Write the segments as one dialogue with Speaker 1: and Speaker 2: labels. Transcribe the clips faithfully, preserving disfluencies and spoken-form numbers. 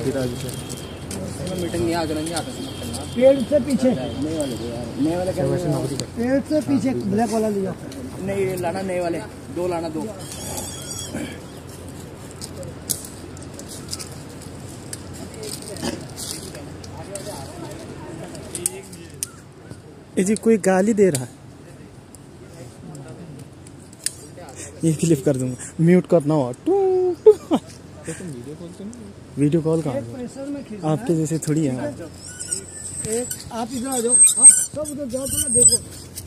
Speaker 1: Meeting नहीं आगे नहीं आता
Speaker 2: पेड़ से पीछे
Speaker 1: नए वाले नए वाले
Speaker 2: पेड़ से पीछे ब्लैक वाला लिया
Speaker 1: नहीं लाना नए वाले दो लाना दो
Speaker 3: जी कोई गाली दे रहा है, ये क्लिप कर दूंगा, म्यूट करना हो। वीडियो कॉल कहाँ आपके जैसे थोड़ी है।
Speaker 2: एक आप इधर आ जाओ, सब उधर जाओ तो ना देखो।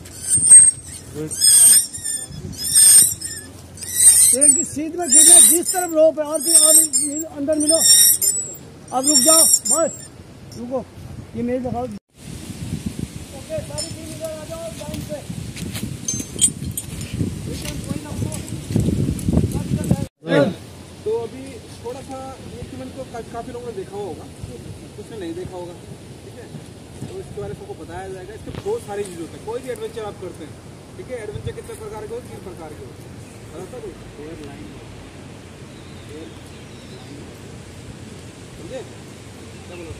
Speaker 2: एक की सीट में खींचना, जिस तरफ रोप है और फिर और अंदर मिलो। अब रुक जाओ, बस रुको, ये मेरी दिखाओ। ओके सारी टीम इधर आ जाओ लाइन पे।
Speaker 4: तो अभी थोड़ा सा इक्विपमेंट को काफ़ी लोगों ने देखा होगा, कुछ ने नहीं देखा होगा, ठीक है। तो इसके बारे में सबको बताया जाएगा। इसके बहुत सारे यूज होते हैं। कोई भी एडवेंचर आप करते हैं, ठीक है, एडवेंचर कितने प्रकार के हो, तीन प्रकार के होते हैं। एयर लाइन समझे क्या बोलो,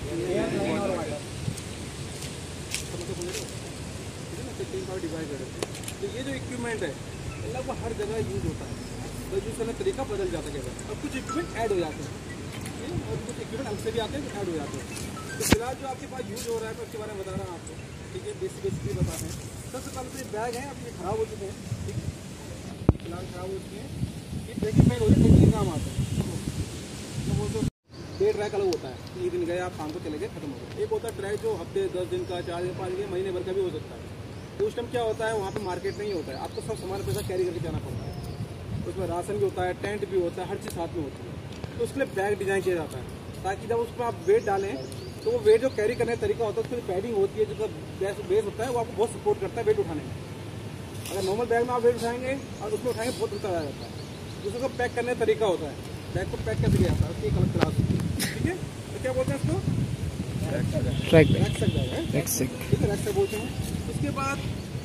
Speaker 4: तीन भाग डिवाइड कर देते हैं। तो ये जो इक्विपमेंट है लगभग हर जगह यूज होता है। तो यूज करने का तरीका बदल जाता है। अब कुछ इक्विपमेंट ऐड हो जाते हैं और कुछ इक्विपमेंट हमसे भी आते हैं ऐड हो जाते हैं। तो फिलहाल जो आपके पास यूज हो रहा है तो उसके बारे में बता रहा हूँ आपको, ठीक है। बेसिक बेसिकली बताते हैं। सबसे पहले तो ये बैग है, अब ये खराब हो चुके हैं, ठीक है, फिलहाल खराब हो चुके हैं। ये ट्रैकिंग बैग हो जाए, ट्रैकिंग काम आता है। तो वो तो डे ट्रैक अलग होता है, एक दिन गए आप, शाम को चले गए, खत्म हो गया। एक होता है ट्रैक जो हफ्ते दस दिन का, चार दिन, पाँच दिन, महीने भर का भी हो सकता है। तो उस टाइम क्या होता है, वहाँ पे मार्केट नहीं होता है, आपको सब सामान पैसा कैरी करके जाना पड़ता है। उसमें राशन भी होता है, टेंट भी होता है, हर चीज़ साथ में होती है। तो उसके लिए बैग डिजाइन किया जाता है ताकि जब उसमें आप वेट डालें तो वो वेट जो कैरी करने का तरीका होता है, उसके लिए पैडिंग होती है, जो बेस बेस होता है, वो आपको बहुत सपोर्ट करता है वेट उठाने में। अगर नॉर्मल बैग में आप वेट उठाएंगे और उसमें उठाएंगे बहुत उल्टा आ जाता है। दूसरे को पैक करने का तरीका होता है, बैग को पैक कैसे किया जाता है, उसकी एक अलग क्लास होती है, ठीक है। तो क्या बोलते हैं इसको,
Speaker 3: ट्रैक
Speaker 4: रैक सक जाएगा,
Speaker 3: रैक सक,
Speaker 4: ठीक है, रैक सक बोलते हैं। उसके बाद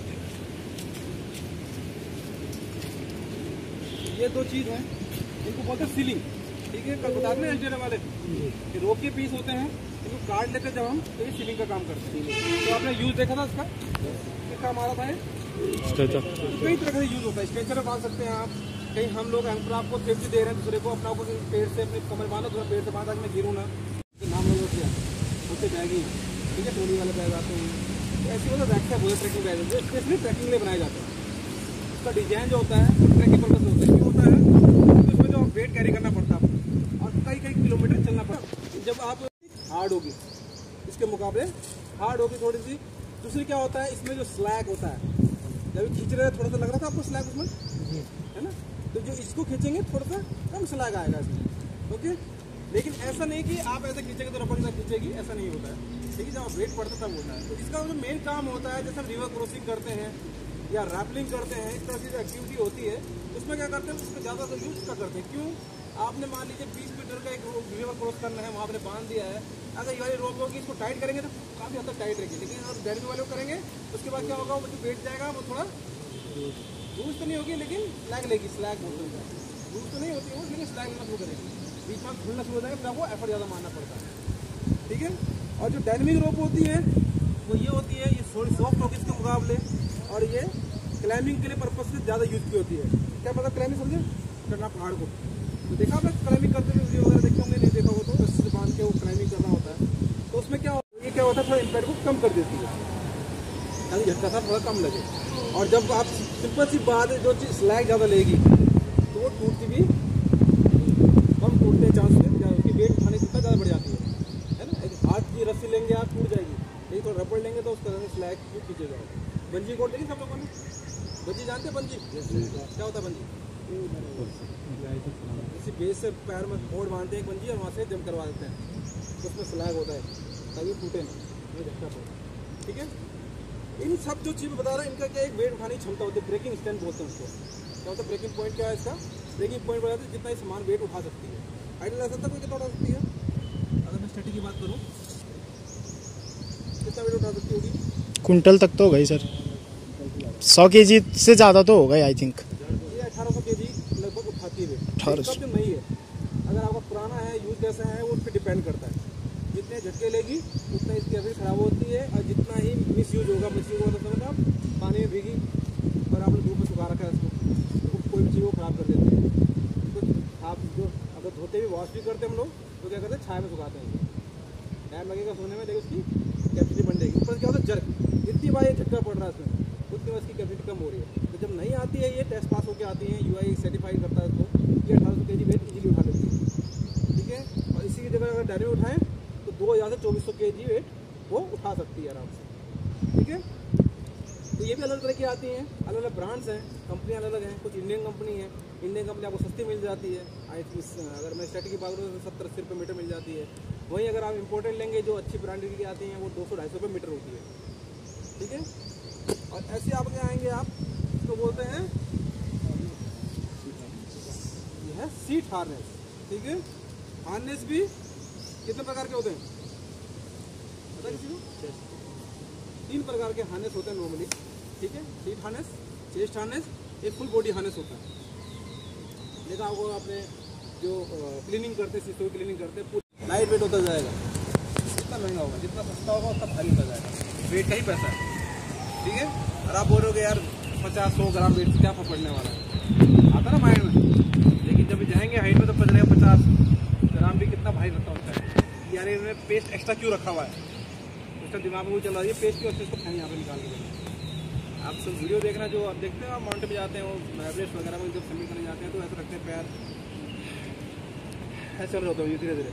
Speaker 4: ये दो चीज़ हैं, इनको बोलते हैं सीलिंग, ठीक है। कल बता दें एंटीना वाले कि रोप के पीस होते हैं, इनको काट लेते जब हम, तो ये सीलिंग का काम करते हैं। तो आपने यूज देखा था इसका, क्या काम आ रहा था ये, तो कई तरह का यूज होता है। स्ट्रेचर बांध सकते हैं आप, कहीं हम लोग एंकर आपको सेफ्टी दे रहे हैं दूसरे को, अपना को पेड़ से अपने कमर बांधो, दूसरा पेड़ से बांधा कि मैं गिरूँ ना, नाम लोग किया उससे बैग ही, ठीक है, ट्रोली वाले बैग आते हैं। तो ऐसी मतलब बैग का बहुत ट्रैकिंग बैग है, स्पेशली ट्रैकिंग के लिए बनाए जाते हैं। उसका डिजाइन जो होता है ट्रैकिंग पर्पज होता है, क्यों होता है, उसमें जो वेट कैरी करना पड़ता है और कई कई किलोमीटर चलना पड़ता। जब आप हार्ड होगी इसके मुकाबले, हार्ड होगी थोड़ी सी। दूसरी क्या होता है, इसमें जो स्लैग होता है, जब खींच रहे थोड़ा सा लग रहा था आपको स्लैग उसमें, है ना। तो जो इसको खींचेंगे थोड़ा सा कम स्लैग आएगा इसमें, ओके। लेकिन ऐसा नहीं कि आप ऐसे खींचेंगे तो रबड़ से खींचेगी, ऐसा नहीं होता है, ठीक है। जब आप वेट पड़ता तब होता है। तो इसका जो मेन काम होता है, जैसे हम रिवर क्रॉसिंग करते हैं या रैपलिंग करते हैं, इस तरह की जो एक्टिविटी होती है उसमें क्या करते हैं, उसमें ज़्यादा यूज क्या करते हैं। क्यों, आपने मान लीजिए बीस मीटर का एक रिवर क्रॉस करना है, वहाँ आपने बांध दिया है, अगर ये वाली रोप होगी इसको टाइट करेंगे तो काफ़ी हद तक टाइट रहेगी। लेकिन अगर डैमेज वाले को करेंगे उसके बाद क्या होगा, वो जो वेट जाएगा वो थोड़ा लूज तो नहीं होगी, लेकिन स्लैग लेगी, स्लैग बोलते हैं, लूज तो नहीं होती है वो, लेकिन स्लैग लेना शुरू करेगी, बीच में खुलना शुरू हो जाएगा, फिर आपको एफर्ट ज़्यादा मारना पड़ता है, ठीक है। और जो डायनेमिक रोप होती है वो ये होती है, ये थोड़ी सॉफ्ट होगी इसके मुकाबले, और ये क्लाइंबिंग के लिए पर्पज से ज़्यादा यूज की होती है। क्या मतलब क्लाइंबिंग समझे, करना पहाड़ को, तो देखा आपने क्लाइंबिंग करते हुए वीडियो वगैरह देखे होंगे, नहीं देखा हो तो रस्सी से बांध के वो क्लाइंबिंग करना होता है। तो उसमें क्या होता है, ये क्या होता है, थोड़ा इम्पैक्ट को कम कर देती है, यानी झटका सा थोड़ा कम लगे। और जब आप सिंपल सी बात है, जो चीज़ स्लैग ज़्यादा लेगी तो वो टूटती भी कम, टूटने चांस में उसकी वेट उठाने की क्षमता ज़्यादा बढ़ जाती है, है ना। एक हाथ की रस्सी लेंगे आप, टूट जाएगी, नहीं तो रबड़ लेंगे तो उसका स्लैग पीछे जाएगा। बंजी कोड देखिए सब लोगों ने, बंजी जानते हैं, बंजी क्या होता है, बंजी किसी बेस से पैर में कोड बांधते हैं एक बंजी और वहाँ से जंप करवा देते हैं, तो उसमें स्लैग होता है ताकि टूटे नहीं, झटका पड़े, ठीक है। इन सब जो चीज़ें बता रहा है, इनका क्या एक वेट उठाने की क्षमता होती है, ब्रेकिंग स्टैंड बोलते हैं उसको। क्या होता है ब्रेकिंग पॉइंट, क्या है इसका ब्रेकिंग पॉइंट बताते हैं जितना ही सामान वेट उठा सकती है। आइडिया लगा सकता कोई कितना उठा सकती है, अगर मैं स्टडी की बात करूँ कितना वेट उठा सकती होगी,
Speaker 3: कुंटल तक तो हो गई सर, सौ के जी से ज़्यादा तो होगा आई थिंक।
Speaker 4: ये अठारह सौ के जी लगभग उठाती है वेट,
Speaker 3: अठारह सौ
Speaker 4: नहीं है। अगर आपका पुराना है, यूज कैसा है वो उस पर डिपेंड करता है। जितने झटके लेगी उतना इसकी कैपेसिटी खराब होती है, और जितना ही मिस यूज होगा, मिस यूज होगा तो आप पानी में भीगी और आपने धूप में सुखा रखा है इसको, तो कोई भी चीज़ वो खराब कर देती है। तो आप जो अगर धोते भी वॉश भी करते हम लोग तो क्या करते हैं, छाया में सुखाते हैं। टाइम लगेगा सोने में, लेकिन उसकी कैपेसिटी बढ़ जाएगी। ऊपर क्या होता है, जर्क जितनी बार ये झटका पड़ रहा है इसमें उतनी बार इसकी कैपेसिटी कम हो रही है। तो जब नहीं आती है, ये टेस्ट पास होकर आती है, यूआई सर्टिफाइड करता है इसको, ये अठारह सौ के जी वेट इजीली उठा लेती है। ठीक है, और इसी की जगह अगर डायरी उठाएं तो दो हज़ार से चौबीस सौ के जी वेट वो उठा सकती है आराम से। ठीक है, तो ये भी अलग तरह की आती हैं, अलग अलग ब्रांड्स हैं, कंपनियाँ अलग अलग हैं। कुछ इंडियन कंपनी है, इंडियन कंपनी आपको सस्ती मिल जाती है। आई अगर मैं स्टेट की बात करूँ तो सत्तर अस्सी रुपये मीटर मिल जाती है। वहीं अगर आप इम्पोर्टेड लेंगे जो अच्छी ब्रांडेड की आती हैं वो दो सौ ढाई सौ रुपये मीटर होती है। ठीक है, और ऐसे आप क्या आएंगे, आप इसको बोलते हैं, ये है सीट हार्नेस। ठीक है, हार्नेस भी कितने प्रकार के होते हैं पता किसी को? तीन प्रकार के हार्नेस होते हैं नॉर्मली। ठीक है, सीट हार्नेस, चेस्ट हार्नेस, एक फुल बॉडी हार्नेस होता है। देखा आपको आपने जो क्लीनिंग करते, शीशों की क्लीनिंग करते, लाइट वेट होता जाएगा। जितना महंगा होगा, जितना सस्ता होगा उतना भारी होता जाएगा। वेट का ही पैसा है। ठीक है, और आप बोल रहे हो कि यार पचास सौ ग्राम वेट से क्या फर्क पड़ने वाला है, आता ना माइंड में। लेकिन जब जाएंगे हाइट में तो पता चलेगा पचास ग्राम भी कितना भारी रहता होता है। यार इन्होंने पेस्ट एक्स्ट्रा क्यों रखा हुआ है, उसका दिमाग में वो चल रहा है, ये पेस्ट क्यों इसको खाएंगे यहाँ पे निकाल के। आप सब वीडियो देखना, जो आप देखते हैं, आप माउंटेन पे जाते हैं, वो एवरेस्ट वगैरह में जब सबमिट करने जाते हैं तो ऐसे रखते हैं पैर, ऐसे चल रहे होते हैं धीरे धीरे,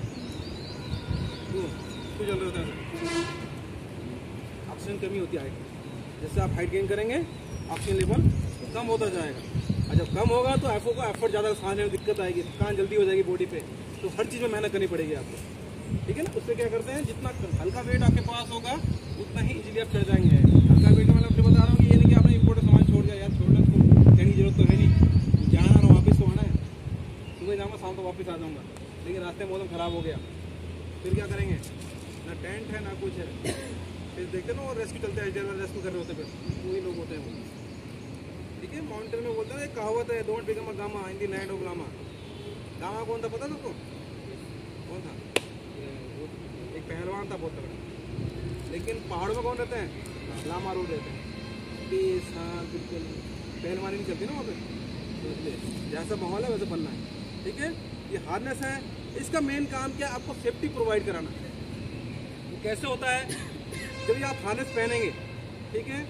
Speaker 4: क्यों चल रहे होते हैं? ऑक्सीजन कमी होती है हाइट में। जैसे आप हाइट गेन करेंगे ऑक्सीजन लेवल कम होता जाएगा, और जब कम होगा तो एफओ को एफर्ट ज़्यादा सांस लेने में दिक्कत आएगी, थकान जल्दी हो जाएगी बॉडी पे, तो हर चीज़ में मेहनत करनी पड़ेगी आपको। ठीक है ना, उससे क्या करते हैं, जितना हल्का वेट आपके पास होगा उतना ही इजीली आप चढ़ जाएंगे। हल्का वेट में मैं आपको बता रहा हूँ कि ये नहीं कि आपने इम्पोर्टेंट सामान छोड़ दिया, यार छोड़ना उसको कहने की जरूरत तो है नहीं, जाना ना वापस तो आना है, सुबह जाऊँगा शाम को वापस आ जाऊँगा, लेकिन रास्ते में मौसम ख़राब हो गया, फिर क्या करेंगे? ना टेंट है ना कुछ है, फिर देखते ना वो रेस्क्यू चलते हैं, एच रेस्क्यू कर रहे होते हैं, फिर वही लोग होते हैं वो। ठीक है, माउंटेन में बोलते हैं, एक कहावत है, don't become a Gama in the land of lama. Gama कौन था पता तुमको? कौन था? एक पहलवान था बहुत तगड़ा, लेकिन पहाड़ों में कौन रहते हैं? लामा रूट रहते हैं। पीस, हाँ बिल्कुल, पहलवानी नहीं चलती ना वहाँ पे, तो इसलिए जैसा माहौल है वैसे बनना है। ठीक है, ये हार्नेस है, इसका मेन काम क्या है? आपको सेफ्टी प्रोवाइड कराना। वो कैसे होता है? जब ये आप हार्नेस पहनेंगे, ठीक है,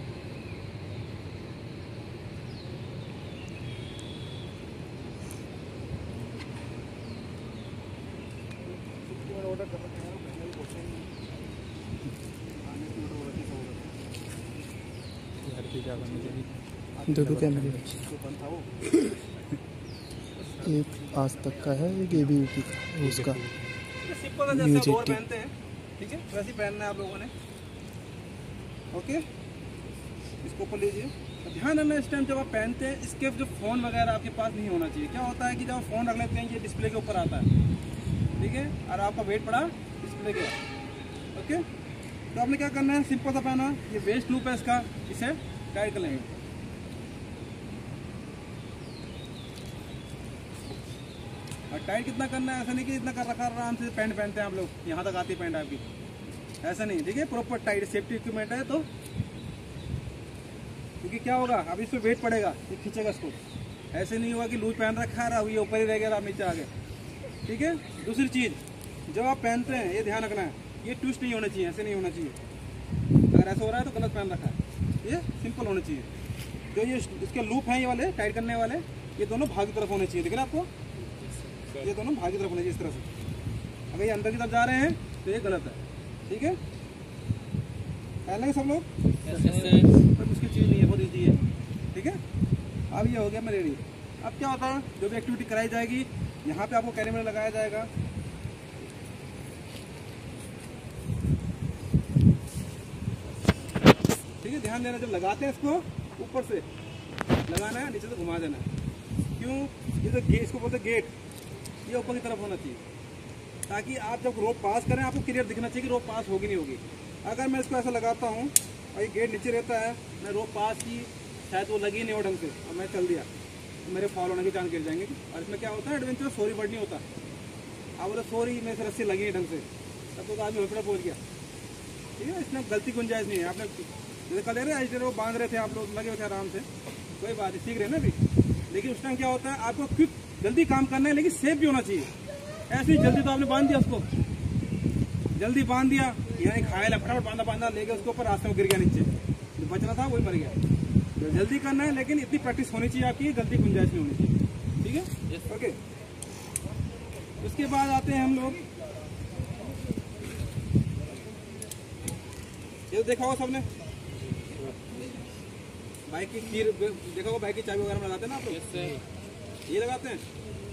Speaker 4: ऑर्डर कर सकते हैं,
Speaker 3: देखो कैमरे एक आज तक का है, एक ए बी यू पी का, उसका
Speaker 4: सिंपल है जैसे आप और पहनते हैं। ठीक है, वैसे ही पहनना है आप लोगों ने। ओके, इसको ऊपर लीजिए। ध्यान रखना इस टाइम जब आप पहनते हैं, इसके जो फ़ोन वगैरह आपके पास नहीं होना चाहिए। क्या होता है कि जब आप फ़ोन रख लेते हैं, ये डिस्प्ले के ऊपर आता है, ठीक है, और आपका वेट पड़ा डिस्प्ले के। ओके, तो आपने क्या करना है, सिंपल सा पहना, ये वेस्ट लूप है इसका, इसे टाइट कर लेंगे। और टाइट कितना करना है, ऐसा नहीं कि इतना कर रखा आराम से पैंट पहनते हैं आप लोग, यहाँ तक आती है पैंट आपकी, ऐसा नहीं। ठीक है, प्रॉपर टाइट सेफ्टी इक्विपमेंट है। तो क्योंकि क्या होगा, अब इस पर वेट पड़ेगा, ये खींचेगा इसको, ऐसे नहीं होगा कि लूज पहन रखा है, अब ये ऊपर ही रह गया, आप नीचे आ गए। ठीक है, दूसरी चीज़, जब आप पहनते हैं ये ध्यान रखना है, ये ट्विस्ट नहीं होना चाहिए, ऐसे नहीं होना चाहिए। अगर ऐसा हो रहा है तो गलत पहन रखा है, ये सिंपल होना चाहिए। जो ये इसके लूप हैं ये वाले टाइट करने वाले, ये दोनों भाग की तरफ होने चाहिए। दिख रहा है आपको, ये दोनों भाग की तरफ होने चाहिए इस तरह से। अगर ये अंदर की तरफ जा रहे हैं तो ये गलत है। ठीक है, पहन लेंगे सब लोग, कोई मुश्किल चीज़ नहीं है, बहुत ईजी है। ठीक है, अब ये हो गया मैं रेडी। अब क्या होता है, जो भी एक्टिविटी कराई जाएगी, यहाँ पे आपको कैमरा लगाया जाएगा। ठीक है, ध्यान देना, जब लगाते हैं इसको ऊपर से लगाना है, नीचे से घुमा देना है। क्यों? ये तो गे, इसको बोलते हैं गेट, ये ऊपर की तरफ होना चाहिए, ताकि आप जब रोप पास करें आपको क्लियर दिखना चाहिए कि रोप पास होगी नहीं होगी। अगर मैं इसको ऐसा लगाता हूँ और ये गेट नीचे रहता है, मैं रोप पास की शायद वो लगी नहीं हो ढंग से और मैं चल दिया, तो मेरे फॉल होने के चांस गिर जाएंगे। और इसमें क्या होता है, एडवेंचर सॉरी वर्ड नहीं होता। आप बोले सॉरी मेरे से रस्सी लगी नहीं ढंग से, तब तो आदमी हॉस्पिटल पहुँच गया। ठीक है, इसमें गलती गुंजाइश नहीं है। आपने जैसे कल रहे एजिटेटर वो बांध रहे थे, आप लोग लगे हुए थे आराम से, कोई बात नहीं, सीख रहे ना अभी। लेकिन उस टाइम क्या होता है, आपको क्विक जल्दी काम करना है, लेकिन सेफ भी होना चाहिए। ऐसे ही जल्दी तो आपने बांध दिया उसको, जल्दी बांध दिया, यानी खाया फटाफट बांधा बांधा लेके उसके ऊपर रास्ते में गिर गया नीचे, जो बचना था वही मर गया। तो जल्दी करना है, लेकिन इतनी प्रैक्टिस होनी चाहिए आपकी, गलती गुंजाइश नहीं होनी चाहिए। ठीक है, ओके। उसके बाद आते हैं हम लोग, ये देखा होगा सबने बाइक की कीर, देखा होगा बाइक की चाबी वगैरह में लगाते हैं ना आप लोग, ये लगाते हैं,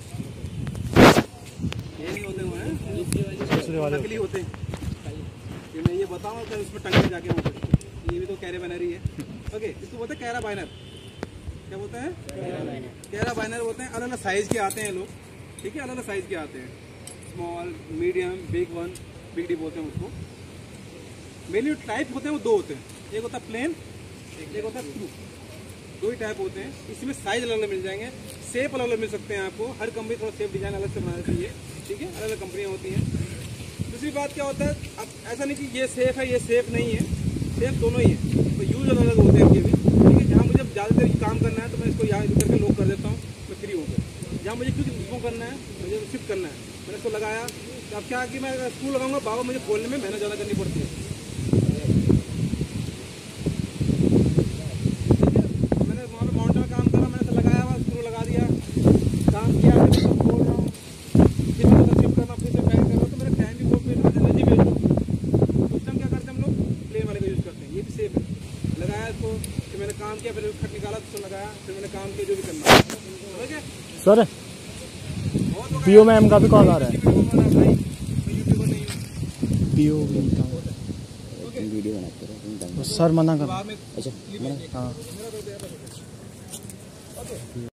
Speaker 4: ये नहीं होते हुए हैं, नकली होते हैं। ये मैं ये बताऊँ तो इसमें टंगे जाके वहाँ पे, ये भी तो कैरा बाइनर ही है। ओके, इसको बोलते हैं कैरा बाइनर। क्या बोलते हैं? कैरा बाइनर बोलते हैं। अलग अलग साइज के आते हैं लोग, ठीक है, अलग अलग साइज के आते हैं, small, medium, big one, big D बोलते हैं उसको। मेनली टाइप होते हैं वो दो होते हैं, एक होता है प्लेन, एक होता है ट्रू, दो ही टाइप होते हैं। इसमें साइज अलग अलग मिल जाएंगे, शेप अलग अलग मिल सकते हैं आपको, हर कंपनी थोड़ा शेप डिजाइन अलग से बनाना चाहिए। ठीक है, अलग अलग कंपनियाँ होती हैं। दूसरी बात क्या होता है, अब ऐसा नहीं कि ये सेफ है ये सेफ नहीं है, सेफ दोनों ही है, तो यूज अलग अलग होते हैं इनके भी। ठीक है, जहाँ मुझे ज़्यादा देर काम करना है तो मैं इसको यहाँ करके लॉक कर देता हूँ, मैं फ्री हूँ। जहाँ मुझे कुछ इसको करना है, मुझे शिफ्ट करना है, मैंने इसको लगाया, तो अब क्या कि मैं स्क्रू लगाऊंगा, बाबा मुझे खोलने में मेहनत ज़्यादा करनी पड़ती है।
Speaker 3: सर पीओ मैम का भी कॉल आ रहा है, पीओ
Speaker 1: वीडियो बनाते रहो
Speaker 3: सर मना कर।
Speaker 1: अच्छा,
Speaker 3: हाँ